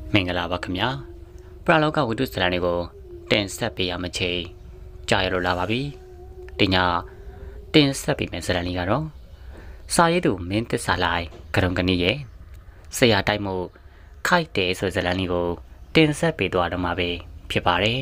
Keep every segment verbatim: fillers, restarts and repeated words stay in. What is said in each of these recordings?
မင်္ဂလာပါခင်ဗျာပရလောကဝိတုစလန်တွေကိုတင်ဆက်ပေးရမချေကြာရလို့လာပါပြီဒီညတင်ဆက်ပေးမယ့်စလန်လေးကတော့စာရေးသူမင်းသစ္စာလိုက်ကရုံကနီရဲ့ဆရာတိုက်မှုခိုက်တယ်ဆိုစလန်လေးကိုတင်ဆက်ပေးသွားတော့မှာပဲဖြစ်ပါတယ်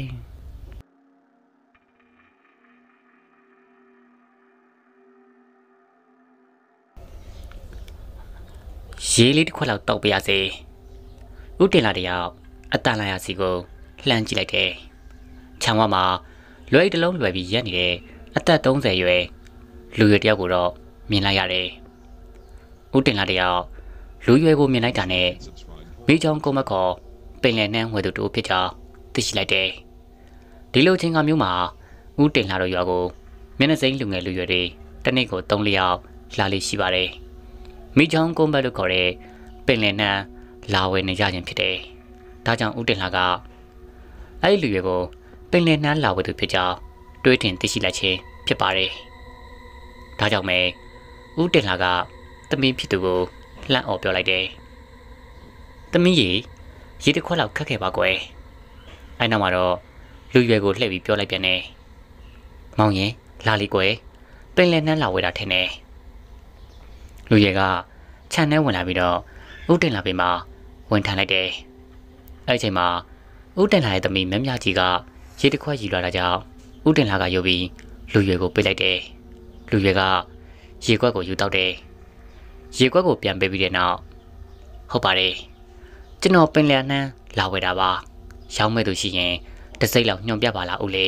ရေးလေးတစ်ခွက်လောက်တောက်ပြရစေဦးတင်လာတယောက်အတန်လာရစီကိုလှမ်းကြည့်လိုက်တယ်။ခြံဝမှာလွယ်တလုံးလွယ်ပြီးရက်နေတဲ့အသက်သုံးဆယ်ရွယ်လူရွယ်တယောက်ကိုတော့မြင်လိုက်ရတယ်။ဦးတင်လာတယောက်လူရွယ်ကိုမြင်လိုက်တာနဲ့မိချောင်းကိုမခေါ်ပင်လယ်နှမ်းဝယ်သူတို့ဖြစ်ကြောင်းသိရှိလိုက်တယ်။ဒီလိုချင်းကမျိုးမှာဦးတင်လာတို့ရွာကိုမျက်နှာစိမ်းလူငယ်လူရွယ်တွေတနေ့ကိုသုံးလျောက်လာလေးရှိပါတယ်။မိချောင်းကိုမလို့ခေါ်တဲ့ပင်လယ်နှမ်းလာဝယ်နေကြခြင်းဖြစ်တယ်။ဒါကြောင့်ဦးတင်လာကအဲ့ဒီလူတွေကိုပင်လယ်နှမ်းလာဝယ်သူဖြစ်ကြောင်းတွေးထင်သိရှိလိုက်ခြင်းဖြစ်ပါတယ်။ဒါကြောင့်ပဲဦးတင်လာကသမီးဖြစ်သူကိုလှမ်းអော်ပြောလိုက်တယ်။သမီးရေရေတစ်ခွက်လောက်ခက်ခဲ့ပါကွယ်။အဲ့နောက်မှာတော့လူရွယ်ကိုလှည့်ပြီးပြောလိုက်ပြန်တယ်။မောင်ရင်လာလီကွယ်ပင်လယ်နှမ်းလာဝယ်တာထင်တယ်။လူရွယ်ကခြံထဲဝင်လာပြီးတော့ဦးတင်လာပြင်မှာဝင်ထန်လိုက်တယ်။အဲ့ဒီချိန်မှာဦးတင်လာရဲ့သမီးမမြကြီးကရေတစ်ခွက်ယူလာတာကြောင့်ဦးတင်လာကယူပြီးလူရွယ်ကိုပေးလိုက်တယ်။လူရွယ်ကရေခွက်ကိုယူတောက်တယ်။ရေခွက်ကိုပြန်ပေးပြီးတဲ့နောက်ဟုတ်ပါတယ်။ကျွန်တော်ပင်လယ်နှမ်းလာဝယ်တာပါ။ရောင်းမဲ့သူရှိရင်တစ်စိမ့်လောက်ညွှန်ပြပါလားဦးလေး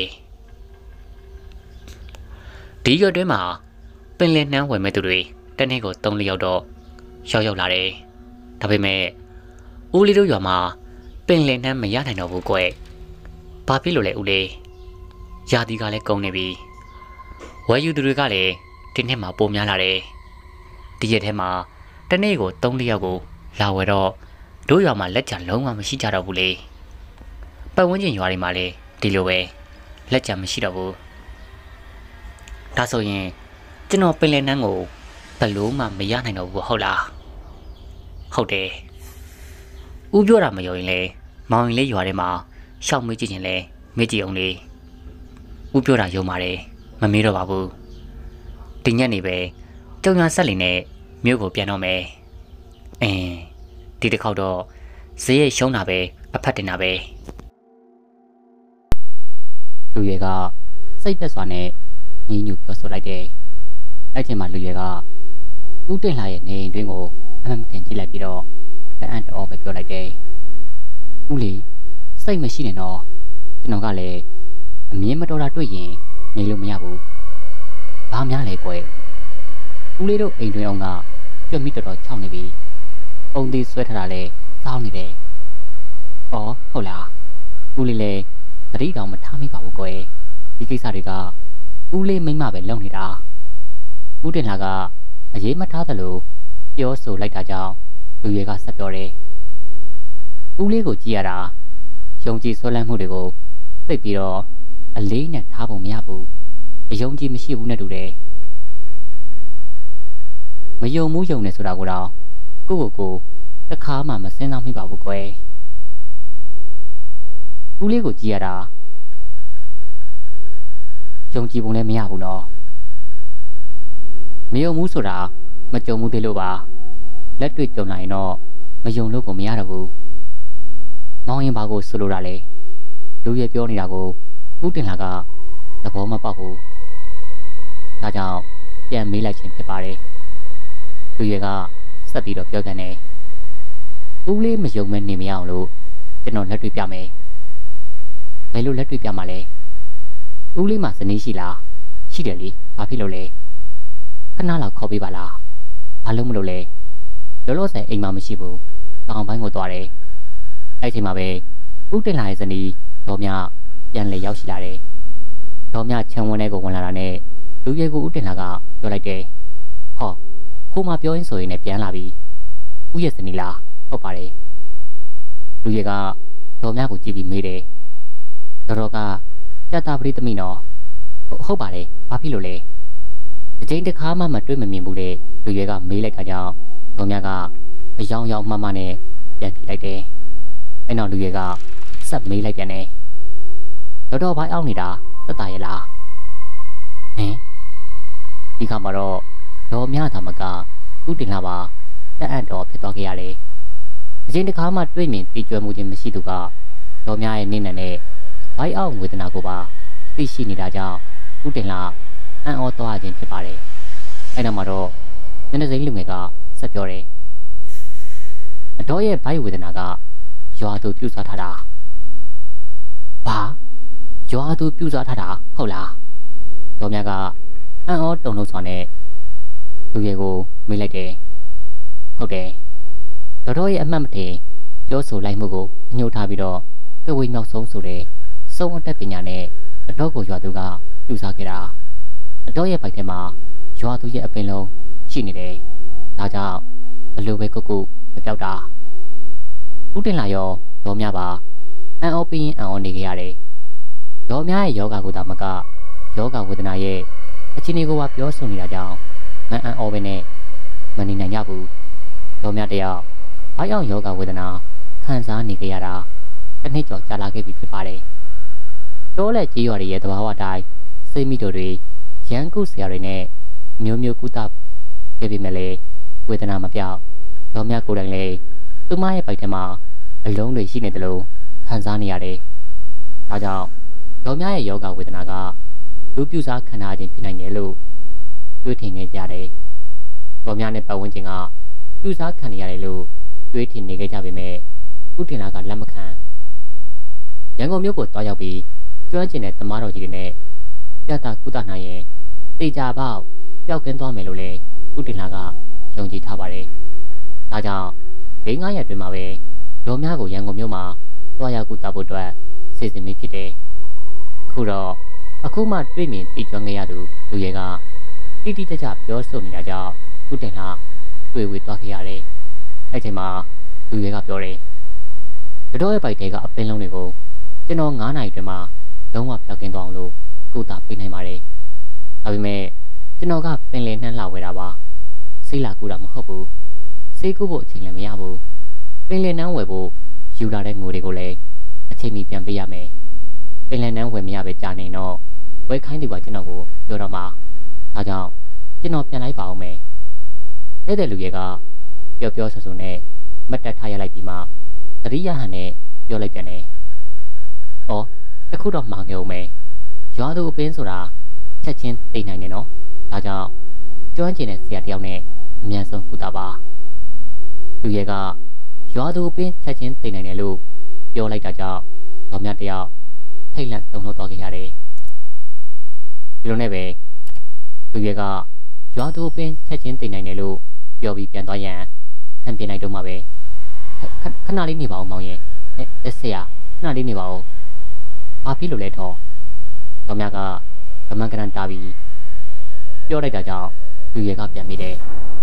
။ဒီရွက်တွင်းမှာပင်လယ်နှမ်းဝယ်မဲ့သူတွေတနေ့ကိုသုံးလျောက်တော့ရောက်ရောက်လာတယ်။ဒါပေမဲ့ဦးလေးတို့ရွာမှာပင်လယ်နှမ်းမရနိုင်တော့ဘူးကွယ်။ဘာဖြစ်လို့လဲဦးလေး။ရာသီကလည်းကုန်နေပြီ။ဝယ်ယူသူတွေကလည်းဒီနှစ်မှာပိုများလာတယ်။ဒီရက်ထဲမှာတနေ့ကိုသုံးလျောက်ကိုလာဝယ်တော့တို့ရွာမှာလက်ချလုံးဝမရှိကြတော့ဘူးလေ။ပတ်ဝန်းကျင်ရွာတွေမှာလည်းဒီလိုပဲလက်ချမရှိတော့ဘူး။ဒါဆိုရင်ကျွန်တော်ပင်လယ်နှမ်းကိုဘလို့မှမရနိုင်တော့ဘူးဟုတ်လား။ဟုတ်တယ်။ဦးပြောတာမယုံရင်လေမောင်ရင်လေးရွာထဲမှာရှောက်မေးကြည့်ရင်လေမေးကြည့်အောင်လေဦးပြောတာယုံပါတယ်မမေးတော့ပါဘူးဒီညနေပဲကြောင်ရဆက်လင်နဲ့မြို့ကိုပြန်တော့မယ်အင်းဒီတစ်ခေါက်တော့ဈေးရိတ်ရှုံးတာပဲအဖက်တင်တာပဲလူရွယ်ကစိတ်သက်စွာနဲ့ညှိညူပြောဆိုလိုက်တယ်အဲ့ချိန်မှာလူရွယ်ကဦးတင်လာရဲ့နေအိမ်တွင်းကိုအမှန်မတင်ကြည့်လိုက်ပြီးတော့တအံ့တော်ပဲပြောလိုက်တယ်။ဦးလေးစိတ်မရှိနဲ့တော့ကျွန်တော်ကလည်းအမြင်မတော်တာတွေ့ရင်နေလို့မရဘူး။ဘာများလဲကွယ်။ဦးလေးတို့အိမ်တွင်းအောင်ကကြွမိတော်တော်ချောင်းနေပြီ။ပုံသေးဆွဲထားတာလဲစောင်းနေတယ်။အော်ဟုတ်လား။ဦးလေးလည်းသတိတောင်မထားမိပါဘူးကွယ်။ဒီကိစ္စတွေကဦးလေးမိမပဲလုပ်နေတာ။ဦးတင်လာကအရေးမထားသလိုပြောဆိုလိုက်တာကြောင့်လူရွယ်ကဆက်ပြောတယ်။ဦးလေးကိုကြည့်ရတာယုံကြည်ဆွဲလန်းမှုတွေကိုသိပြီးတော့အလေးနဲ့ထားပုံမရဘူး။အယုံကြည်မရှိဘူးနဲ့တူတယ်။မယုံမှုယုံနေဆိုတာကိုတော့ကိုယ့်ကိုယ်ကိုတစ်ခါမှမစင်စားမိပါဘူးကွယ်။ဦးလေးကိုကြည့်ရတာယုံကြည်ပုံလည်းမရဘူးနော်။မယုံမှုဆိုတာမကြုံမှုသေးလို့ပါ။လက်တွေ့ကြုံလာရင်တော့မယုံလို့ကိုမရတော့ဘူး။မောင်ရင်ဘာကိုဆိုလိုတာလဲ။လူရဲ့ပြောနေတာကိုဦးတင်လာကသဘောမပေါက်ဘူး။ဒါကြောင့်ပြန်မေးလိုက်ခြင်းဖြစ်ပါတယ်။လူရဲ့ကဆက်ပြီးတော့ပြောကန်တယ်။ဦးလေးမယုံမဲနေမရအောင်လို့ကျွန်တော်လက်တွေ့ပြမယ်။ဘယ်လိုလက်တွေ့ပြမှာလဲ။ဦးလေးမှာဇနီးရှိလား။ရှိတယ်လေ။ဘာဖြစ်လို့လဲ။ခဏလောက်ခေါ်ပေးပါလား။ဘာလို့မလို့လဲ။လောလောဆယ်အိမ်မှာမရှိဘူး။တောင်ပိုင်းကိုသွားတယ်။အဲ့ချိန်မှာပဲဦးတင်လာရဲ့ဇနီးဒေါ်မြပြန်လေရောက်ရှိလာတယ်။ဒေါ်မြချမ်းဝန်းထဲကိုဝင်လာတာနဲ့လူရဲကိုဦးတင်လာကပြောလိုက်တယ်။ဟောခိုးမပြောရင်းဆိုရင်လည်းပြန်လာပြီ။ဦးရဲ့ဇနီးလားဟုတ်ပါတယ်။လူရဲကဒေါ်မြကိုကြည့်ပြီးမေးတယ်။တော်တော်ကကြက်သားပရိသမီးနော်။ဟုတ်ပါတယ်။ဘာဖြစ်လို့လဲ။တစ်ချိန်တစ်ခါမှမတွေ့မမြင်ဘူးတဲ့လူရဲကမေးလိုက်တာကြောင့်ဒေါ်မြကအယောင်ယောင်မှမှနဲ့ပြန်ပြေးလိုက်တယ်။အဲ့နောက်လူတွေကဆက်မေးလိုက်ပြန်တယ်တော်တော်ဘိုင်းအောင်နေတာတက်တာရဲ့လားဟင်ဒီခါမှာတော့ဒေါ်မြသာမကဥတင်လာပါတက်အံ့တော်ဖြစ်သွားခဲ့ရတယ်အချိန်တစ်ခါမှတွေ့မြင်သိကြွမှုခြင်းမရှိသူကဒေါ်မြရဲ့နေနဲ့ဘိုင်းအောင်ဝေဒနာကိုပါသိရှိနေတာကြောင့်ဥတင်လာအံ့ဩသွားခြင်းဖြစ်ပါတယ်အဲ့နောက်မှာတော့မျက်နှာစိမ်းလူငယ်ကဆက်ပြောတယ်အတော်ရဲ့ဘိုက်ဝေဒနာကရွာသူပြုစားထားတာဘာရွာသူပြုစားထားတာဟုတ်လားတော်မြကအံ့ဩတုန်လှုပ်စွာနဲ့လူရဲကိုမေးလိုက်တယ်ဟုတ်တယ်တော်တော်ရဲ့အမှတ်မထင်ပြောဆိုလိုက်မှုကိုအညှို့ထားပြီးတော့ကဝေမြောက်ဆုံးဆိုတဲ့စုံအတက်ပညာနဲ့အတော်ကိုရွာသူကပြုစားခဲ့တာအတော်ရဲ့ဘိုက်ထဲမှာရွာသူရဲ့အပင်လုံးရှိနေတယ်ဒါကြောင့်ဘလို့ပဲကုတ်ကုတ်မပြောက်တာဦးတင်လာရောဒေါ်မြပါအန်အောပင်းအန်အောနေကြရတယ်ဒေါ်မြရဲ့ယောဂကိုတာမကယောဂဝေဒနာရဲ့အခြေအနေကိုပါပြောဆိုနေတာကြောင့်မအန်အောပဲနဲ့မနေနိုင်ကြဘူးဒေါ်မြတယောက်ဘိုက်အောင်ယောဂဝေဒနာခံစားနေကြရတာတစ်နှစ်ကျော်ကြာလာခဲ့ပြီဖြစ်ပါတယ်တိုးလက်ကြီးရွာတွေရဲ့သဘာဝတိုင်းစိတ်မိတို့တွေရန်ကုဆရာတွေနဲ့မျိုးမျိုးကုသခဲ့ပြီမဲ့လေဝေဒနာမပြောက်ဒေါ်မြကိုယ်တိုင်လေသူမရဲ့ဘိုက်ထဲမှာအလုံးတွေရှိနေတယ်လို့ခံစားနေရတယ်။ဒါကြောင့်ဒေါ်မြရဲ့ယောဂဝေဒနာကလူပြူစားခံစားခြင်းဖြစ်နိုင်တယ်လို့တွေးထင်နေကြတယ်။ဒေါ်မြနဲ့ပတ်ဝန်းကျင်ကပြူစားခံနေရတယ်လို့တွေးထင်နေကြပေမဲ့ဥတင်လာကလက်မခံရန်ကုန်မြို့ကိုတွားရောက်ပြီးကျွမ်းကျင်တဲ့သမားတော်ကြီးတွေနဲ့ပြတာကုသနိုင်ရင်တေချာပေါက်ပျောက်ကင်းသွားမယ်လို့လည်းဥတင်လာကယုံကြည်ထားပါတယ်။ဒါကြောင့်၄-၅ရက်တွင်မှာပဲဒေါ်မြကိုရန်ကုန်မြို့မှာတွားရောက်ကုသဖို့အတွက်စီစဉ်မိဖြစ်တယ်။အခုတော့အခုမှတွေ့မြင်သိကျွမ်းခဲ့ရသူလူရဲကတိတိကျကျပြောဆိုနေတာကြောင့်ဥတင်လာတွေ့ဝေသွားခဲ့ရတယ်။အဲ့ချိန်မှာလူရဲကပြောတယ်။တော်ရဲ့ဘိုက်တဲကအပင်းလုံးတွေကိုကျွန်တော်၅နာရီတွင်မှာလုံးဝပျောက်ကင်းသွားအောင်လို့ကုသပေးနိုင်ပါတယ်။ဒါပေမဲ့ကျွန်တော်ကပင်လယ်နှမ်းလာဝဲတာပါ။ဆေးလာကူတာမဟုတ်ဘူး။ဆေးကူဖို့အချိန်လည်းမရဘူး။ပင်လယ်နှမ်းဝယ်ဖို့ယူလာတဲ့ငွေတွေကိုလည်းအချိန်မီပြန်ပေးရမယ်။ပင်လယ်နှမ်းဝယ်မရပဲကြာနေတော့ဝယ်ခိုင်းသူကကျွန်တော်ကိုပြောတော့မှဒါကြောင့်ကျွန်တော်ပြန်လိုက်ပါအောင်မယ်။တဲ့တဲ့လူရဲကပြောပြောဆိုဆိုနဲ့မတ်တက်ထားရလိုက်ပြီးမှသတိရဟန်နဲ့ပြောလိုက်ပြန်တယ်။အော်တခုတော့မှားခဲ့အောင်မယ်။ရွာသူအပင်းဆိုတာချက်ချင်းသိနိုင်တယ်နော်။ဒါကြောင့်ကျွမ်းကျင်တဲ့ဆရာတယောက်နဲ့အမြန်ဆုံးကုသပါလူရဲကရွာသူအပင်းချက်ချင်းသိနိုင်တယ်လို့ပြောလိုက်တာကြောင့်တော်မြတ်တယောက်ထိတ်လန့်တုန်လှုပ်သွားခဲ့ရတယ်ဒီလိုနဲ့ပဲလူရဲကရွာသူအပင်းချက်ချင်းသိနိုင်တယ်လို့ပြောပြီးပြန်သွားရန်ဟန်ပြလိုက်တော့မှပဲခဏလေးနေပါဦးမောင်ရဲ့အဲဆရာခဏလေးနေပါဦးဘာဖြစ်လို့လဲတော့တော်မြတ်ကကမန်ကရန်တာပြီးပြောလိုက်တာကြောင့်လူရဲကပြန်မိတယ်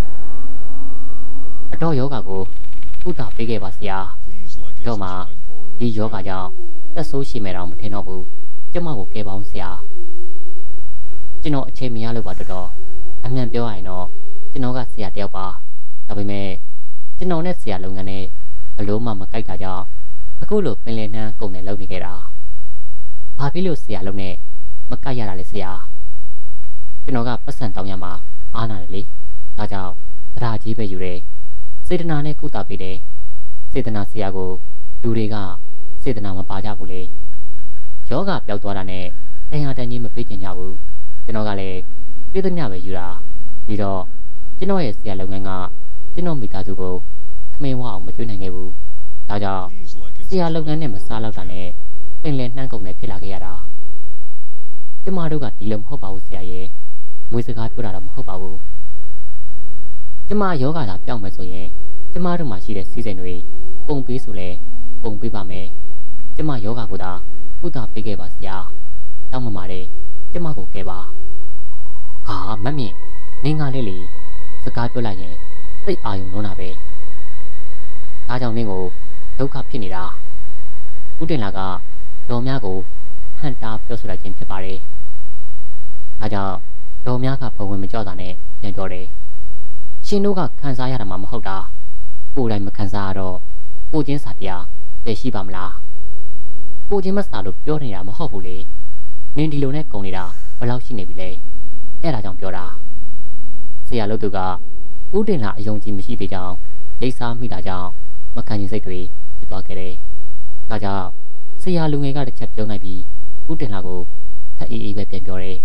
အတော်ယောဂကိုကုသပေးခဲ့ပါဆရာတော့မှဒီယောဂကြောင့်သက်ဆိုးရှိမယ်တော့မထင်တော့ဘူးကျမကိုကယ်ပါအောင်ဆရာကျွန်တော်အချိန်မရလို့ပါတော်တော်အမှန်ပြောရရင်တော့ကျွန်တော်ကဆရာတယောက်ပါဒါပေမဲ့ကျွန်တော်နဲ့ဆရာလုပ်ငန်းနဲ့ဘလို့မှမကိုက်တာကြောင့်အခုလိုပင်လယ်နှမ်းကုန်တယ်လုပ်နေခဲ့တာဘာဖြစ်လို့ဆရာလုံးနဲ့မကိုက်ရတာလဲဆရာကျွန်တော်ကပတ်စံတောင်းရမှာအားနာတယ်လေဒါကြောင့်တရားကြီးပဲယူတယ်စေတနာနဲ့ကုသပေးတယ်စေတနာဆရာကိုလူတွေကစေတနာမပါကြဘူးလေယောဂပျောက်သွားတာနဲ့တရားတန်ကြီးမပေးချင်ကြဘူးကျွန်တော်ကလည်းပြေးသမျှပဲယူတာပြီးတော့ကျွန်တော်ရဲ့ဆရာလုပ်ငန်းကကျွန်တော်မိသားစုကိုထမင်းဝအောင်မကျွေးနိုင်ခဲ့ဘူးဒါကြောင့်ဆရာလုပ်ငန်းနဲ့မစားတော့တာနဲ့ပင်လယ်နှမ်းကုန်နဲ့ဖြစ်လာခဲ့ရတာကျမတို့ကဒီလိုမဟုတ်ပါဘူးဆရာရဲ့မွေးစကားပြောတာတော့မဟုတ်ပါဘူးကျမယောဂသာပြောင်းမယ်ဆိုရင်ကျမတို့မှာရှိတဲ့စီးစိမ်တွေပုံပေးဆိုလဲပုံပေးပါမယ်ကျမယောဂကိုသာကုသပေးခဲ့ပါဆရာတောင်းပန်ပါတယ်ကျမကိုကဲပါဟာမမြင့်နင်းကားလေးလေစကားပြောလိုက်ရင်သိအာယုံလုံးတာပဲဒါကြောင့်နင်းကိုဒုက္ခဖြစ်နေတာဦးတင်လာကဒေါ်များကိုဟန်တာပြောဆိုလိုက်ခြင်းဖြစ်ပါတယ်ဒါကြောင့်ဒေါ်များကဘဝင်မကြောက်တာနဲ့ပြန်ပြောတယ်ရှင်တို့ကခံစားရတာမှမဟုတ်တာကိုယ်တိုင်မခံစားရတော့ကိုချင်းစာတရားတည်ရှိပါမလားကိုချင်းမစားလို့ပြောနေတာမဟုတ်ဘူးလေနင်ဒီလိုနဲ့ကုန်နေတာဘယ်လောက်ရှိနေပြီလဲအဲ့ဒါကြောင့်ပြောတာဆရာလို့သူကဦးတင်လာအယုံကြည်မရှိသေးကြောင်းရိတ်စားမိတာကြောင့်မခံချင်စိတ်တွေဖြစ်သွားခဲ့တယ်ဒါကြောင့်ဆရာလူငယ်ကတစ်ချက်ပြောလိုက်ပြီးဦးတင်လာကိုထပ်အေးအေးပဲပြန်ပြောတယ်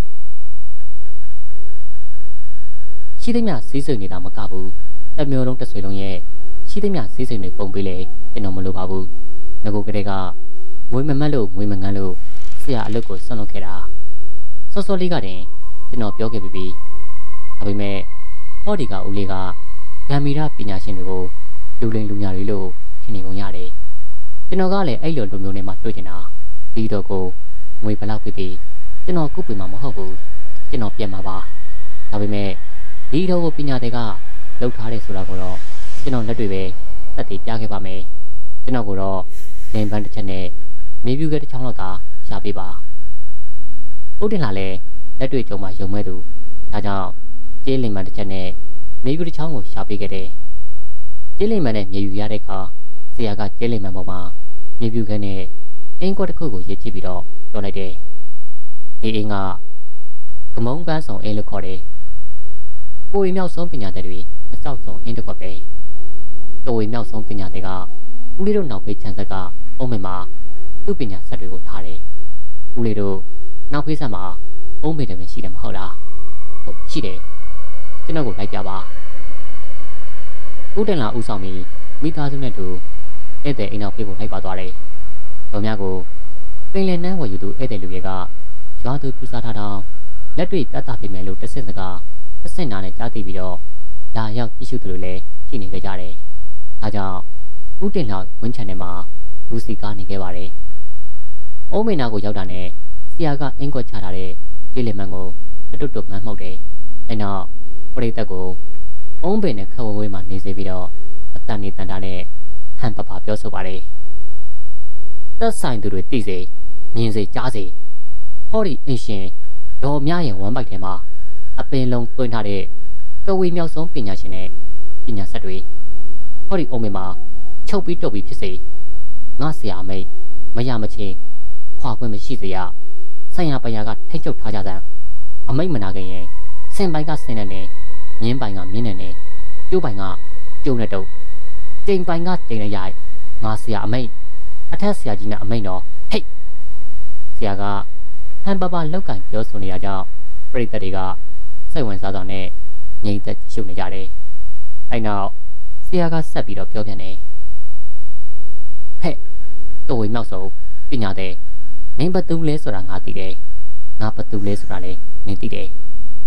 ရှိသမျှစီးစိမ်နေတာမကဘူးတစ်မျိုးလုံးတစ်ဆွေလုံးရဲ့ရှိသမျှစီးစိမ်တွေပုံပေးလေကျွန်တော်မလိုပါဘူးငကိုကလေးကငွေမမတ်လို့ငွေမငန်းလို့ဆရာအလုပ်ကိုဆွန့်လွတ်ခဲ့တာစောစောလေးကတင်ကျွန်တော်ပြောခဲ့ပြီးပြီဒါပေမဲ့ဟောဒီကဦးလေးကဂမ်မီရာပညာရှင်တွေကိုလူလိမ်လူညာတွေလို့ထင်နေပုံရတယ်ကျွန်တော်ကလည်းအဲ့လိုလူမျိုးတွေမှာတွေ့ကျင်တာဒီတော့ကိုငွေဘလောက်ပြပြီးကျွန်တော်ကုပ်ပြမှာမဟုတ်ဘူးကျွန်တော်ပြန်မှာပါဒါပေမဲ့ဒီတော့ကိုပညာတွေကလှုပ်ထားတယ်ဆိုတာကိုတော့ကျွန်တော်လက်တွေပဲသက်သေပြခဲ့ပါမယ်ကျွန်တော်ကတော့လင်ပန်းတစ်ချက်နဲ့မြေပြူကတစ်ချောင်းလောက်သာရှာပေးပါဦးတင်လာလဲလက်တွေကြုံမှယုံမဲ့သူဒါကြောင့်ကျေးလင်ပန်းတစ်ချက်နဲ့မြေပြူတစ်ချောင်းကိုရှာပေးခဲ့တယ်ကျေးလင်ပန်းနဲ့မြေပြူရတဲ့အခါဆရာကကျေးလင်ပန်းပေါ်မှာမြေပြူခန်းနဲ့အင်းကွက်တစ်ခုကိုရေးချပြီးတော့ပြောလိုက်တယ်ဒီအင်းကကမုံပန်းဆောင်အင်းလို့ခေါ်တယ်ကိုရီမြောက်ဆုံးပညာသည်တွေအကြောက်ဆုံးအင်းတစ်ခွက်ပဲကိုရီမြောက်ဆုံးပညာသည်ကဦးလေးတို့နောက်ဖေးချန်ဆက်ကအုံးမေမှာသူ့ပညာဆက်တွေကိုထားတယ်ဦးလေးတို့နောက်ဖေးဆက်မှာအုံးမေတယ်ပဲရှိတယ်မဟုတ်လားဟုတ်ရှိတယ်ကျွန်တော်ကိုလိုက်ပြပါဦးတင်လာဦးဆောင်ပြီးမိသားစုနဲ့တူဧည့်သည်အိမ်နောက်ဖေးကိုလိုက်ပါသွားတယ်တော်များကိုပင်လယ်နန်းဝယ်ယူသူဧည့်သည်လူတွေကရွာသူပူစားထားတောင်းလက်တွေ့ပြသပေးမယ်လို့တဆင့်စကားအဆင့်နာနဲ့ကြားသိပြီးတော့လာရောက်ကြည့်ရှုသူတွေလည်းရှိနေကြတယ်။ဒါကြောင့်ဦးတင်လောက်ဝင်းချန်ထဲမှာလူစီကားနေခဲ့ပါတယ်။အုံးမေနာကိုရောက်တာနဲ့ဆရာကအင်းကွက်ချထားတဲ့ကျေးလင်မန်ကိုတွတ်တွတ်မှန်းမှုတ်တယ်။အဲနောက်ပရိသတ်ကိုအုံးပင်နဲ့ခဝဝဲမှာနေစေပြီးတော့အတန်နေတန်တာနဲ့ဟန်ပပပြောဆိုပါတယ်။သက်ဆိုင်သူတွေသိစေမြင်စေကြားစေဟောဒီအင်ရှင်ဒေါ်မြရဲ့ဝမ်းပိုက်ထဲမှာအပင်လုံးတွင်းထားတဲ့ကဝေမြောက်ဆုံးပညာရှင်နဲ့ပညာဆက်တွေဟောဒီအုံးမေမှာချုပ်ပြီးတုတ်ပြီးဖြစ်စေငါဆရာမိတ်မရမချင်းခွာခွင့်မရှိစေရဆိုင်ရာပညာကထိတ်ချုပ်ထားကြစမ်းအမိတ်မနာခင်ရင်စင်ပိုင်းကစင်နဲ့နဲ့မြင်းပိုင်းကမြင်းနဲ့နဲ့ကျိုးပိုင်းကကျုံနဲ့တုတ်ကျိန်ပိုင်းကကျိန်နဲ့ရိုက်ငါဆရာအမိတ်အထက်ဆရာကြီးများအမိတ်တော့ဟိတ်ဆရာကဟန်ပပလောက်ကင်ပြောဆိုနေရကြောင်းပရိသတ်တွေကစိတ်ဝင်စားစွာနဲ့ငြိမ်သက်ရှုနေကြတယ်။အဲနောက်ဆရာကဆက်ပြီးတော့ပြောပြန်တယ်။ဟဲ့တော်ဝေမြောက်ဆုံးပညာတဲ့နင်းဘသူလဲဆိုတာငါသိတယ်။ငါဘသူလဲဆိုတာလည်းနင်းသိတယ်။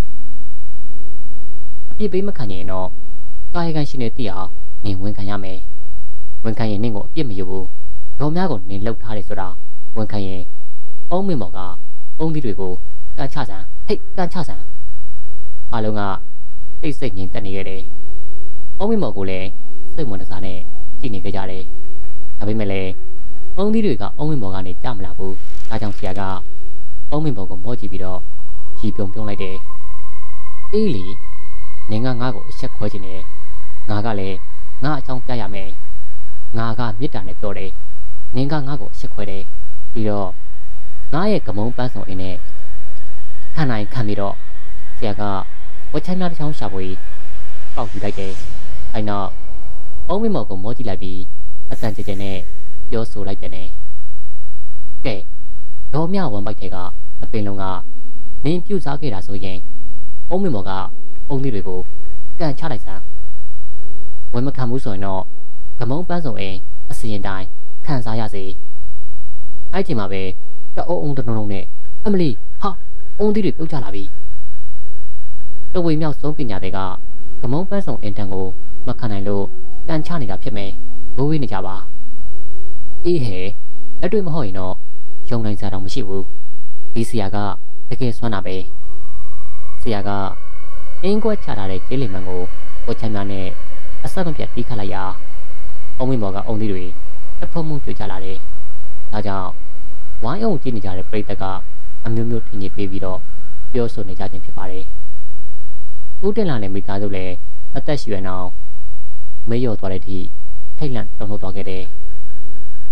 အပြစ်ပေးမခံရင်တော့ကာယကံရှင်နေသိအောင်နင်းဝန်ခံရမယ်။ဝန်ခံရင်နင်းကိုအပြစ်မယူဘူး။ဒေါ်များကိုနင်းလှုပ်ထားတယ်ဆိုတာဝန်ခံရင်အုံးမင်းမော်ကအုံးသီးတွေကိုကန်ချစမ်းဟိတ်ကန်ချစမ်းအားလုံးကတိတ်ဆိတ်ငြိမ်သက်နေရတယ်။အုံးမင်းမော်ကိုလည်းစိတ်ဝင်စားနဲ့ကြည့်နေကြကြတယ်။ဒါပေမဲ့လည်းအုံးသီးတွေကအုံးမင်းမော်ကနေကြမလာဘူး။ဒါကြောင့်ဆရာကအုံးမင်းမော်ကိုမော့ကြည့်ပြီးတော့ရီပြုံပြုံးလိုက်တယ်။အေးလီနင်ကငါ့ကိုအဆက်ခွဲခြင်းနဲ့ငါကလည်းငါအကြောင်းပြရမယ်။ငါကမေတ္တာနဲ့ပြောတယ်။နင်ကငါ့ကိုအဆက်ခွဲတယ်။ပြီးတော့ငါရဲ့ကမုံပန်းဆောင်အင်းနဲ့ခံနိုင်ခံပြီးတော့ဆရာကဝက်ချိုင်းများတစ်ချောင်းရှာဖွေပေါက်ယူလိုက်တယ်။အဲနောက်အုံးမမော်ကိုမောကြည့်လိုက်ပြီးအတန်ကြဲကြဲနဲ့ပြောဆိုလိုက်ပြန်တယ်။ကဲဒေါ်မြဝမ်းပိုက်ထဲကအပင်လုံးကနင်းပြုတ်စားခဲ့တာဆိုရင်အုံးမမော်ကအုံးသီးတွေကိုကန်ချလိုက်စမ်းဝယ်မခံဘူးဆိုရင်တော့ကမုံပန်းဆောင်အင်းအစီရင်တိုင်းခံစားရစေ။အဲ့ဒီမှာပဲတအုံအုံတနုံလုံးနဲ့အမလီဟာအုံးသီးတွေပြုတ်ချလာပြီတဝေမြောက်ဆုံးပညာတွေကကမုံပန်းဆောင်အင်တန်ကိုမခံနိုင်လို့ကန်ချနေတာဖြစ်မယ်ဘိုးဝေးနေကြပါအေးဟဲလက်တွေ့မဟုတ်ရင်တော့ယုံနိုင်စရာတော့မရှိဘူးဒီဆရာကတကယ်ဆွမ်းတာပဲဆရာကအင်းကွက်ချထားတဲ့ကျေးလင်မန်ကိုကိုချမ်းများနဲ့အဆက်မပြတ်တီးခတ်လိုက်ရာအုံးမင်းဘော်ကအုံးသီးတွေအဖုံမှုတွေ့ကြလာတယ်ဒါကြောင့်ဝိုင်းအောင်ကြည့်နေကြတဲ့ပရိသတ်ကအမျိုးမျိုးထင်ကြီးပေးပြီးတော့ပြောဆိုနေကြခြင်းဖြစ်ပါတယ်။ဦးတင်လာတဲ့မိသားစုလည်းအသက်ရှူရအောင်မေးလျော်သွားတဲ့အထိထိတ်လန့်တုန်လှုပ်သွားခဲ့တယ်။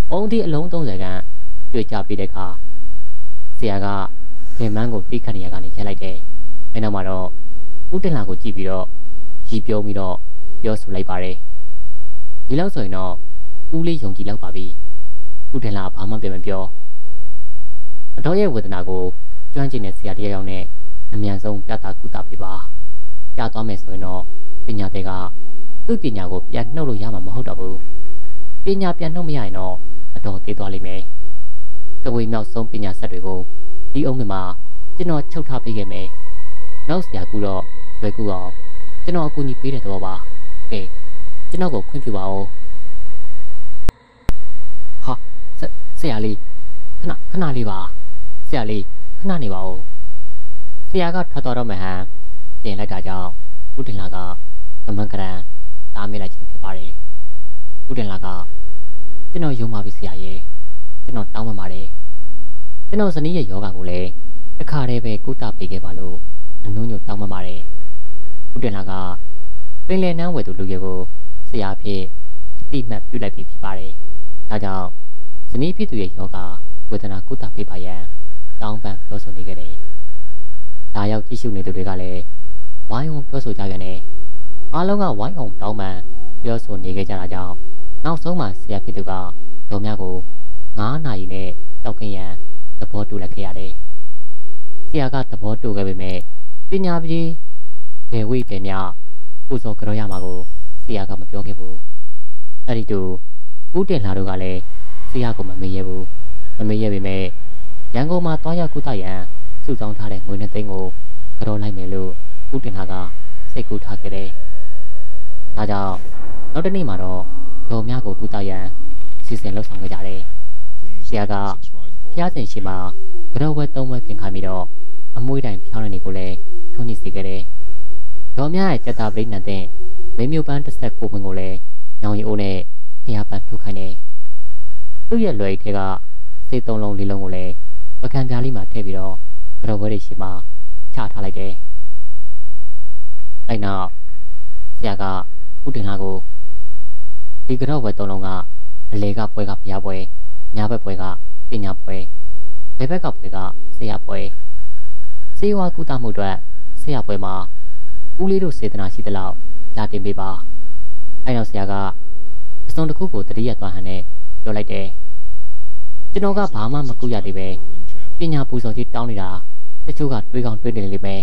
အုံးသည့်အလုံးသုံးဆယ်ခန့်ကြွေချပြီးတဲ့အခါဆရာကခင်မန်းကိုတိခတ်နေရကနေရက်လိုက်တယ်။အဲနောက်မှာတော့ဦးတင်လာကိုကြည့်ပြီးတော့ရီပြုံးပြီးတော့ပြောဆိုလိုက်ပါတယ်။ဒီလောက်ဆိုရင်တော့ဦးလေးယုံကြည်လောက်ပါပြီ။ဦးတင်လာဘာမှပြန်မပြော။အတော်ရဲ့ဝေဒနာကိုကျွမ်းကျင်တဲ့ဆရာတရားရောက်နဲ့အမြန်ဆုံးပြသကုသပေးပါ။ကြားသွားမယ်ဆိုရင်တော့ပညာတွေကသူ့ပညာကိုပြန်နှုတ်လို့ရမှာမဟုတ်တော့ဘူး။ပညာပြန်နှုတ်မရရင်တော့အတော်သေးသွားလိမ့်မယ်။ကဝေမြောက်ဆုံးပညာဆက်တွေကိုဒီအုံးမှာကျွန်တော်ချုပ်ထားပေးခဲ့မယ်။နောက်ဆရာကူတော့လွယ်ကူအောင်ကျွန်တော်အကူအညီပေးတဲ့သဘောပါ။ကဲကျွန်တော်ကိုခွင့်ပြုပါဦး။ဟာဆရာလေးခဏခဏလေးပါဆရာလေးခဏနေပါဦးဆရာကထွက်သွားတော့မှဟန်ပြင်လိုက်တာကြောင့်ဦးတင်လာကကမန်းကရန်တားမြစ်လိုက်ခြင်းဖြစ်ပါတယ်ဦးတင်လာကကျွန်တော်ယုံပါပြီဆရာရဲ့ကျွန်တော်တောင်းပန်ပါတယ်ကျွန်တော်ဇနီးရဲ့ယောဂကိုလည်းတစ်ခါတည်းပဲကုသပေးခဲ့ပါလို့အနှုံးညွတ်တောင်းပန်ပါတယ်ဦးတင်လာကပင်လယ်နန်းဝယ်သူလူရဲကိုဆရာဖြစ်အတိမတ်ပြုလိုက်ပြီဖြစ်ပါတယ်ဒါကြောင့်ဇနီးဖြစ်သူရဲ့ယောဂဝေဒနာကုသပေးပါရန်တောင်းပန်ပြောဆိုနေခဲ့တယ်။ဒါရောက်ကြည့်ရှုနေသူတွေကလည်းဝိုင်းအောင်ပြောဆိုကြပြန်တယ်။အားလုံးကဝိုင်းအောင်တောင်းပန်ပြောဆိုနေခဲ့ကြတာကြောင့်နောက်ဆုံးမှာဆရာဖြစ်သူကတော်များကိုငါးနာရီနဲ့ကြောက်ကင်းရန်သဘောတူလိုက်ခဲ့ရတယ်။ဆရာကသဘောတူခဲ့ပေမဲ့ပညာပြည်ဘယ်ဝိပဲများပူဇော်ကြောရမှာကိုဆရာကမပြောခဲ့ဘူး။အဲ့ဒီတူဦးတင်လာတို့ကလည်းဆရာကိုမမေ့ရဘူး။မမေ့ရပေမဲ့ရန်ကုန်မှာတွားရကုသရန်စုဆောင်းထားတဲ့ငွေနဲ့သိန်းကိုကြောလိုက်မယ်လို့ဦးတင်လာကစိတ်ကူးထားခဲ့တယ်။ဒါကြောင့်နောက်တစ်နေ့မှာတော့ဒေါ်များကိုကုသရန်စီစဉ်လှုပ်ဆောင်ခဲ့ကြတယ်။ဆရာကဖျားစင်ရှိမှာကြောဝဲသုံးဝဲပြင်ခိုင်းပြီးတော့အမွှေးတိုင်ဖျောင်းတဲ့နေကိုလည်းထုံးညစ်စေခဲ့တယ်။ဒေါ်များရဲ့ကြက်သားပရိနတ်တဲ့မင်းမျိုးပန်းတစ်ဆက်ကိုပွင့်ကိုလည်းညောင်ရီအိုးနဲ့ဖျားပန်းထုတ်ခိုင်းတယ်။သူ့ရဲ့လွယ်ထဲကစိတ်သုံးလုံးလေးလုံးကိုလည်းပကံပြားလေးမှာထည့်ပြီးတော့ကြောဝဲတွေရှိမှာချထားလိုက်တယ်။အဲ့နောက်ဆရာကဦးတင်လာကိုဒီကြောဝဲသုံးလုံးကအလေကပွဲကဖျားပွဲညာဘက်ပွဲကပညာပွဲဘယ်ဘက်ကပွဲကဆရာပွဲစေဝါကုသမှုအတွက်ဆရာပွဲမှာဦးလေးတို့စေတနာရှိသလောက်လာတင်ပေးပါအဲ့နောက်ဆရာကအစုံတစ်ခုကိုတတိယသွားဟန်နဲ့ပြောလိုက်တယ်ကျွန်တော်ကဘာမှမကူရသေးပဲပညာပူဇော်ကြီးတောင်းနေတာတချို့ကတွေးကောင်းတွေးနေလိမ့်မယ်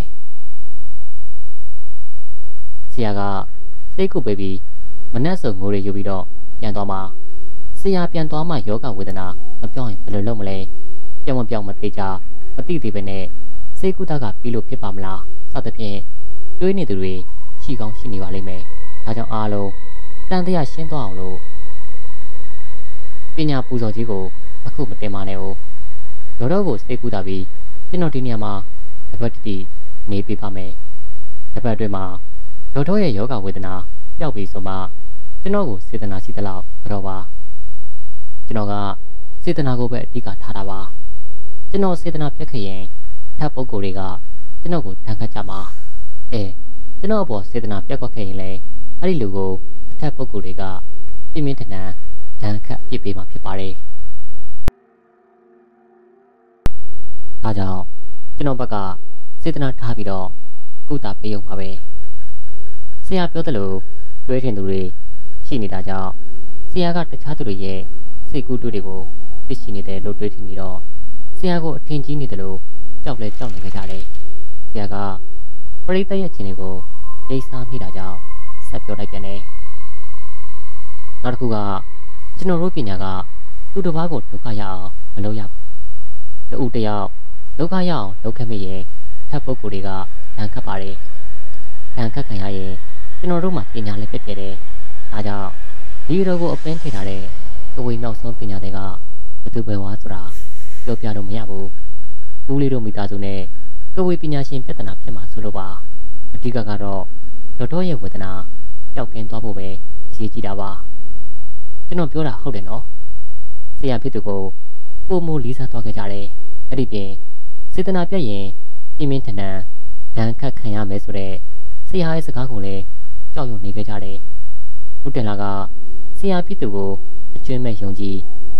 ဆရာကစိတ်ကုပေးပြီးမနှက်စုံငိုတွေယူပြီးတော့ပြန်သွားမှာဆရာပြန်သွားမှယောဂဝေဒနာမပြောင်းရင်ဘယ်လိုလုပ်မလဲပြောင်းမပြောင်းမသေးချာမသိသေးပဲနဲ့စိတ်ကုသကပြီးလို့ဖြစ်ပါမလားစသဖြင့်တွေးနေသူတွေရှိကောင်းရှိနေပါလိမ့်မယ်ဒါကြောင့်အားလုံးတန်တရားရှင်းသွားအောင်လို့ပညာပူဇော်ကြီးကိုအခုမတင်ပါနဲ့ဦးတော်တော်ကိုစိတ်ကူးတာပြီးကျွန်တော်ဒီနေရာမှာတပတ်တိတိနေပြပါမယ်တပတ်အတွင်းမှာတော်တော်ရဲ့ယောဂဝေဒနာပျောက်ပြီဆိုမှကျွန်တော်ကိုစေတနာရှိသလောက်ကြောပါကျွန်တော်ကစေတနာကိုပဲအဓိကထားတာပါကျွန်တော်စေတနာပြတ်ခဲ့ရင်အထက်ပုဂ္ဂိုလ်တွေကကျွန်တော်ကိုတန်ခတ်ကြမှာအဲကျွန်တော်အပေါ်စေတနာပြတ်ခဲ့ရင်လည်းအဲ့ဒီလူကိုအထက်ပုဂ္ဂိုလ်တွေကပြင်းပြင်းထန်ထန်တန်ခတ်အပြစ်ပေးမှာဖြစ်ပါတယ်ဒါကြောင့်ကျွန်တော်ဘက်ကစေတနာထားပြီးတော့ကုသပေးအောင်ပါပဲဆရာပြောသလိုတွေးထင်သူတွေရှိနေတာကြောင့်ဆရာကတခြားသူတွေရဲ့စိတ်ကူးတွေတွေကိုသိရှိနေတယ်လို့တွေးထင်ပြီးတော့ဆရာကိုအထင်ကြီးနေတယ်လို့ကြောက်လဲကြောက်နေကြတယ်ဆရာကပရိသတ်ရဲ့ခြင်းတွေကိုရိပ်စားမိတာကြောင့်ဆက်ပြောလိုက်ပြန်တယ်နောက်တစ်ခုကကျွန်တော်တို့ပညာကသူတစ်ပါးကိုဒုက္ခရအောင်မလုပ်ရဘူးတူတယောက်ဒုက္ခရအောင်လုပ်ခဲ့မိရင်ထပ်ပုဂ္ဂိုလ်တွေကတန်ခတ်ပါတယ်တန်ခတ်ခံရရင်ကျွန်တော်တို့မှာပညာလည်းပြည့်ပြည့်တယ်ဒါကြောင့်ဒီလိုကိုအပင်းထိထားတဲ့ကဝေမြောက်ဆုံးပညာတွေကဘယ်သူပဲဝါဆိုတာပြောပြလို့မရဘူးဦးလေးတို့မိသားစုနဲ့ကဝေပညာရှင်ပြဿနာဖြစ်မှာဆိုလို့ပါအဓိကကတော့တော်တော်ရဲ့ဝေဒနာပျောက်ကင်းသွားဖို့ပဲအရေးကြီးတာပါကျွန်တော်ပြောတာဟုတ်တယ်နော်ဆရာဖြစ်သူကိုပုံမူလေးစားသွားခဲ့ကြတယ်အဲ့ဒီပြင်စေတနာပြတ်ရင်ပြင်းပြင်းထန်ထန်ဒဏ်ခတ်ခံရမယ်ဆိုတဲ့ဆရာရဲ့စကားကိုလည်းကြောက်ရွံ့နေခဲ့ကြတယ်ဦးတင်လာကဆရာဖြစ်သူကိုအကျွမ်းမဲ့ယုံကြည်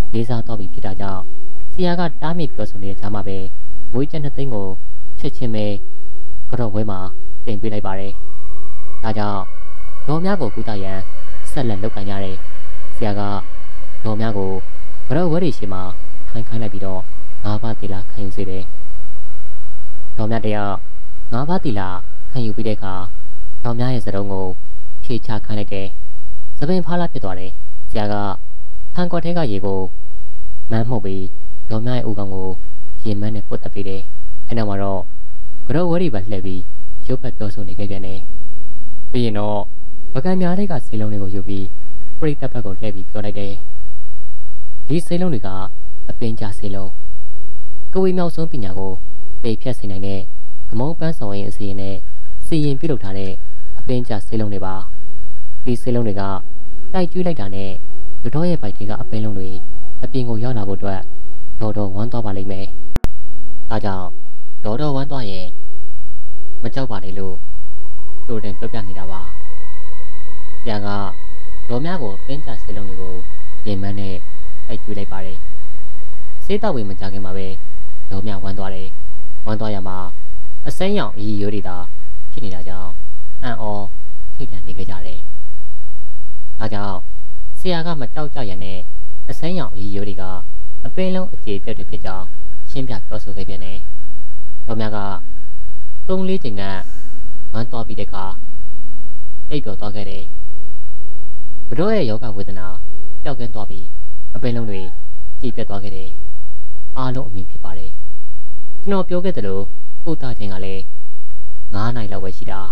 လေးစားတော့ပြီးဖြစ်တာကြောင့်ဆရာကတားမြစ်ပြောဆိုနေတဲ့ကြားမှာပဲငွေကျပ်နှစ်သိန်းကိုချက်ချင်းပဲကတော့ဝဲမှာတင်ပေးလိုက်ပါတယ်။ဒါကြောင့်ဒေါ်များကိုကုသရန်ဆက်လက်လုပ်ကိုင်ကြတယ်။ဆရာကဒေါ်များကိုကတော့ဝဲတွေရှိမှထိုင်ခိုင်းလိုက်ပြီးတော့ငါးပါးတီလာခံယူစေတယ်။ဒေါ်များတယောက်ငါးပါးတီလာခံယူပြီးတဲ့အခါဒေါ်များရဲ့စတုံးကိုဖြေချခိုင်းလိုက်တယ်။သပင်ဖားလာဖြစ်သွားတယ်။ဆရာကဖန်ကွက်ထဲကရေကိုမန်းမှုတ်ပြီးဒေါ်များရဲ့ဦးခေါင်းကိုရေမန်းနဲ့ပုတ်တက်ပေးတယ်။အဲနောက်မှာတော့ကတော့ဝဲတွေပါလှည့်ပြီးရုပ်ဖက်ပြောဆိုနေခဲ့ပြန်တယ်။ပြီးရင်တော့ပကံများတွေကစိတ်လုံးတွေကိုယူပြီးပရိသတ်ဘက်ကိုလှည့်ပြီးပြောလိုက်တယ်။ဒီစိတ်လုံးတွေကအပင်ကြစိတ်လုံးကိုဝေမြောက်ဆုံးပညာကိုပေဖြတ်စေနိုင်တဲ့ကမုံပန်းဆောင်ရင်အစီရင်နဲ့စီရင်ပြုလုပ်ထားတဲ့အပင်ကြစိတ်လုံးတွေပါဒီစိတ်လုံးတွေကတိုက်ကျွေးလိုက်တာနဲ့ဒေါ်တော်ရဲ့ပိုက်တွေကအပင်လုံးတွေအပြင်ကိုရောက်လာဖို့အတွက်ဒေါ်တော်ဝမ်းသွားပါလိမ့်မယ်။ဒါကြောင့်ဒေါ်တော်ဝမ်းသွားရင်မကြောက်ပါနဲ့လို့ကြိုတင်ပြောပြနေတာပါ။ဆရာကဒေါ်များကိုအပင်ကြစိတ်လုံးတွေကိုရင်မန်းနဲ့တိုက်ကျွေးလိုက်ပါတယ်။စေးတောက်ဝင်မကြခင်မှာပဲဒေါ်များဝမ်းသွားတယ်။ဝမ်းသွားရမှာအစိမ်းရောင်အကြီးရိုးတွေသာဖြစ်နေတာကြောင့်အံ့ဩထိတ်လန့်နေကြတယ်။ဒါကြောင့်ဆရာကမကြောက်ကြရနဲ့အစိမ်းရောင်အကြီးရိုးတွေကအပင်လုံးအခြေပြတ်တွေဖြစ်ကြောင်းရှင်းပြပြောဆိုခဲ့ပြန်တယ်။ဒေါ်များကသုံးလေးချိန်ကဝမ်းသွားပြီးတဲ့အခါအိပ်ပျော်သွားခဲ့တယ်။ဘတို့ရဲ့ယောဂဝေဒနာပျောက်ကင်းသွားပြီးအပင်လုံးတွေကြည်ပြတ်သွားခဲ့တယ်။အားလုံးအမြင်ဖြစ်ပါတယ်။ကျွန်တော်ပြောခဲ့သလိုကိုတာချိန်ကလည်းငါးနိုင်လောက်ပဲရှိတာ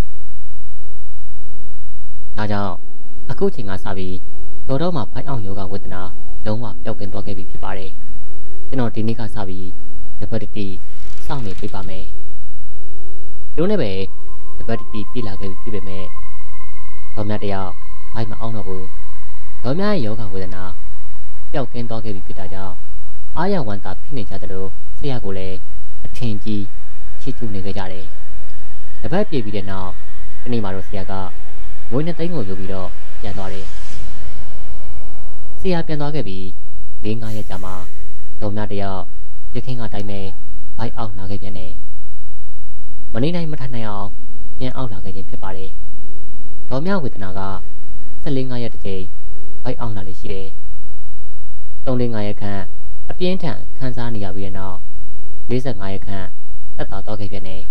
။ဒါကြောင့်အခုချိန်ကစပြီးတော်တော်မှဖိုင်အောင်ယောဂဝေဒနာလုံးဝပျောက်ကင်းသွားခဲ့ပြီဖြစ်ပါတယ်။ကျွန်တော်ဒီနေ့ကစပြီးတပတ်တီစောင့်နေပြပါမယ်။လုံးနဲ့ပဲတပတ်တီပြလာခဲ့ပြီဖြစ်ပေမဲ့ဒေါ်မြတ်တယောက်ဘိုင်မအောင်တော့ဘူး။ဒေါ်မြတ်ရဲ့ယောဂဝေဒနာပျောက်ကင်းသွားခဲ့ပြီဖြစ်တာကြောင့်အားရဝန်တာဖြစ်နေကြတယ်လို့ဆရာကလည်းအထင်ကြီးချစ်ကျူးနေကြတယ်။တပတ်ပြည့်ပြီးတဲ့နောက်ဒီနေ့မှာတော့ဆရာကငွေနှစ်သိန်းကိုယူပြီးတော့ပြန်သွားတယ်။ဆရာပြန်သွားခဲ့ပြီး၄-၅ရက်ကြာမှဒေါ်မြတ်တယောက်ရခင်ကတိုင်းပဲဘိုက်အောက်လာခဲ့ပြန်တယ်။မနေနိုင်မထိုင်နိုင်အောင်ပြန်အောက်လာခဲ့ခြင်းဖြစ်ပါတယ်။ဒေါ်မြဝေဒနာက၁၄-၅ရက်တစ်ချိန်ဘိုက်အောက်လာလေးရှိတယ်။၃-၅ရက်ခန့်အပြင်းထန်ခံစားနေရပြီးတဲ့နောက်၄၅ရက်ခန့်တက်တာတော့ခဲ့ပြန်တယ်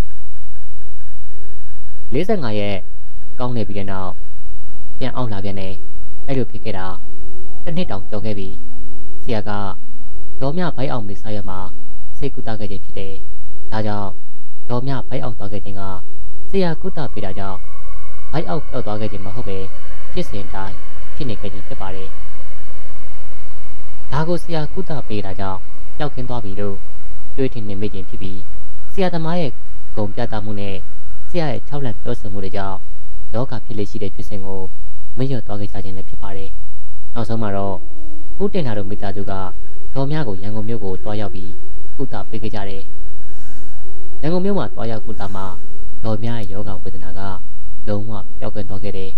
။၄၅ရက်ကောင်းနေပြီးတဲ့နောက်ပြန်အောက်လာပြန်တယ်။အဲ့လိုဖြစ်ခဲ့တာတစ်နှစ်တောင်ကျော်ခဲ့ပြီ။ဆရာကဒေါ်မြဘိုက်အောင်မေးစားရမှာစိတ်ကူတာခဲ့ခြင်းဖြစ်တယ်။ဒါကြောင့်ဒေါ်မြဘိုက်အောင်သွားခဲ့ခြင်းကဆရာကူတာပေးတာကြောင့်ဘိုက်အောင်ပျောက်သွားခဲ့ခြင်းမဟုတ်ပဲဖြစ်စဉ်တိုင်းဖြစ်နေခဲ့ခြင်းဖြစ်ပါတယ်။ဒါကိုဆရာကူတာပေးတာကြောင့်ပျောက်ကင်းသွားပြီလို့တွေးထင်နေမိခြင်းဖြစ်ပြီးဆရာသမားရဲ့ဂုဏ်ပြသမှုနဲ့ဆရာရဲ့ခြောက်လန့်ပြောဆိုမှုတွေကြောင့်လောကဖြစ်လေရှိတဲ့ဖြစ်စဉ်ကိုမလျော့သွားခဲ့ကြခြင်းလည်းဖြစ်ပါတယ်။နောက်ဆုံးမှာတော့ဦးတင်လာတို့မိသားစုကဒေါ်များကိုရန်ကုန်မြို့ကိုတွားရောက်ပြီးကုသပေးခဲ့ကြတယ်။ရန်ကုန်မြို့မှာတွားရောက်ကုသမှာဒေါ်များရဲ့ယောဂဝေဒနာကလုံးဝပျောက်ကင်းသွားခဲ့တယ်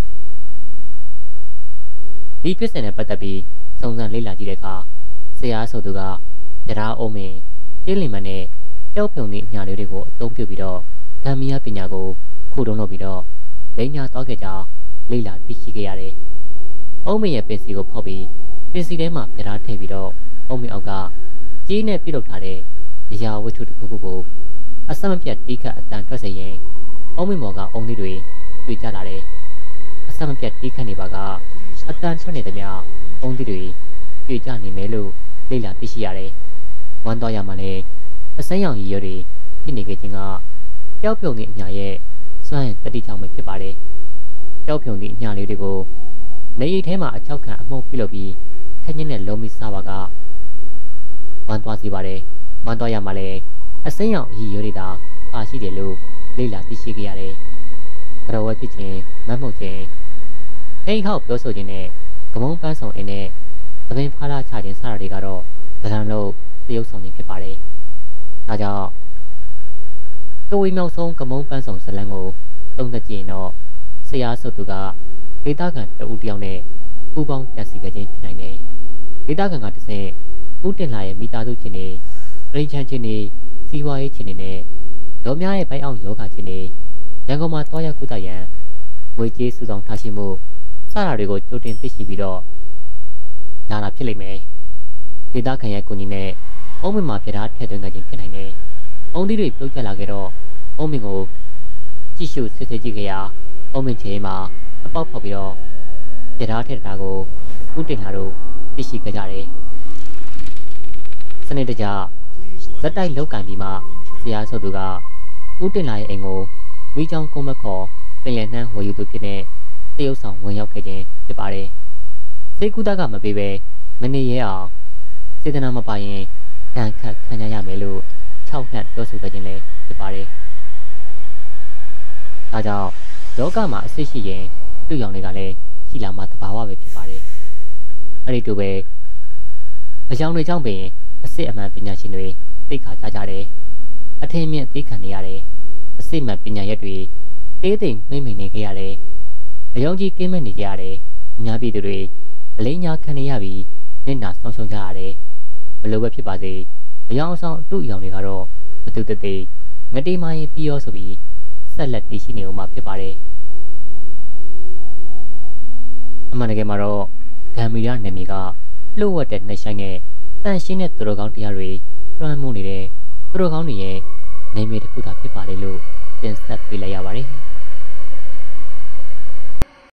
။ဒီဖြစ်စဉ်နဲ့ပတ်သက်ပြီးစုံစမ်းလေ့လာကြည့်တဲ့အခါဆရာဆိုသူကပြဓာအုံးမင်းကျင်းလီမန်နဲ့ကြောက်ဖြုံသည့်အညာလေးတွေကိုအသုံးပြုပြီးတော့ဓမ္မီယပညာကိုခုတုံးလုပ်ပြီးတော့လိညာသွားခဲ့ကြောင်းလေ့လာသိရှိခဲ့ရတယ်။အုံးမင်းရဲ့ပင်စီကိုဖောက်ပြီးပင်စီထဲမှာပြဓာထည့်ပြီးတော့အုံးမင်းအောက်ကကြီးနဲ့ပြုတ်လုပ်ထားတဲ့အရာဝတ္ထုတစ်ခုခုကိုအစမပြတ်တီးခတ်အတန်ထွက်စေရင်အုံးမင်းဘော်ကအုံးလေးတွေတွေ့ကြလာတယ်။အစမပြတ်တီးခတ်နေပါကအတန်ထွက်နေသည်များအုံးလေးတွေတွေ့ကြနေမယ်လို့လေ့လာသိရှိရတယ်။ဝမ်းတော်ရမှာလည်းအစိမ်းရောင်ကြီးရွတွေဖြစ်နေခဲ့ခြင်းကကြောက်ဖြုံသည့်အညာရဲ့စွမ်းရည်တတိကြောင့်ပဲဖြစ်ပါတယ်။ကြောက်ဖြုံသည့်အညာလေးတွေကိုနေရိပ်ထဲမှာအချောက်ခံအမှုန့်ပြုလုပ်ပြီးခက်ညင်းနဲ့လုံးပြီးစားပါကဝမ်းသွားစေပါတယ်။ဝမ်းတော်ရမှာလည်းအစိမ်းရောင်ကြီးရွတွေသာပါရှိတယ်လို့လေ့လာသိရှိခဲ့ရတယ်။ကတော်ဝဲဖြစ်ခြင်းမတ်မှုတ်ခြင်းအိမ်ဟောက်ပြောဆိုခြင်းနဲ့ကမုံပန်းဆောင်အင်းနဲ့သပင်ဖားလာချခြင်းစတာတွေကတော့ဒလန်လို့တရုပ်ဆောင်ခြင်းဖြစ်ပါတယ်။ဒါကြောင့်ကဝေမြောက်ဆုံးကမုံပန်းဆောင်ဇလန်းကိုတုံးသက်ကြည့်ရင်တော့ဆရာဆုပ်သူကဒေသခံတဦးတယောက်နဲ့ပူပေါင်းကြံစည်ခဲ့ခြင်းဖြစ်နိုင်တယ်။ဒေသခံကတဆင့်ဦးတင်လာရဲ့မိသားစုချင်းတွေရိန်ချန်ချင်းတွေစီးပွားရေးချင်းတွေနဲ့ဒေါ်များရဲ့ဘိုက်အောင်ယောဂချင်းတွေရန်ကုန်မှာတွားရောက်ကုသရန်ငွေကြေးစုဆောင်ထားရှိမှုစတာတွေကိုကြိုတင်သိရှိပြီးတော့လာတာဖြစ်လိမ့်မယ်ဒေသခံရဲ့ကိုကြီးနဲ့အုံးမင်မှာပြထားထည့်သွင်းကြခြင်းဖြစ်နိုင်တယ်အုံးသီးတွေပြုတ်ကျလာခဲ့တော့အုံးမင်ကိုကြည့်ရှုစစ်ဆေးကြည့်ကြရာအုံးမင်ချေမှာအပေါက်ဖောက်ပြီးတော့ပြထားထည့်တာကိုဦးတင်လာတို့သိရှိကြကြတယ်စနေတကြဇက်တိုက်လောက်ကင်ပြီးမှဆရာဆိုသူကဦးတင်လာရဲ့အိမ်ကိုမိချောင်းကုန်းမခေါ်ပင်လယ်နှမ်းဝယ်ယူသူဖြစ်တဲ့တရုတ်ဆောင်ဝင်ရောက်ခဲ့ခြင်းဖြစ်ပါတယ်စိတ်ကူးသားကမပေးပဲမနေရဲအောင်စေတနာမပါရင်ခံခတ်ခံရရမယ်လို့ခြောက်နှက်ပြောဆိုခဲ့ခြင်းလည်းဖြစ်ပါတယ်ဒါကြောင့်လောကမှာအစစ်ရှိရင်သူ့ရောင်တွေကလည်းရှိလာမှသဘာဝပဲဖြစ်ပါတယ်အဲ့ဒီတို့ပဲအကြောင်းတွေကြောင့်ပင်အစစ်အမှန်ပညာရှင်တွေသိခါကြကြတယ်အထင်မြင့်သိခံနေရတယ်အစစ်မှန်ပညာရက်တွေတေးသိမ်မိမ့်မိန်နေကြရတယ်အယုံကြည်ကင်းမဲ့နေကြရတယ်အများပြည်သူတွေအလိညာခံနေရပြီးမျက်နှာဆုံးရှုံးကြရတယ်ဘလို့ပဲဖြစ်ပါစေအယောင်အဆောင်အတုအယောင်တွေကတော့ဘသူတသေးငတိမိုင်းပြီးရောဆိုပြီးဆက်လက်တည်ရှိနေအောင်မှာဖြစ်ပါတယ်အမှန်တကယ်မှာတော့ဂမ်ဘီယာနယ်မြေကလှုပ်ဝက်တဲ့နှိုက်ဆိုင်တဲ့တန်ရှင်းတဲ့သူတော်ကောင်းတရားတွေလွှမ်းမိုးနေတဲ့သူတော်ကောင်းတွေရဲ့နေမြေတစ်ခုသာဖြစ်ပါလေလို့တင်ဆက်ပေးလိုက်ရပါတယ်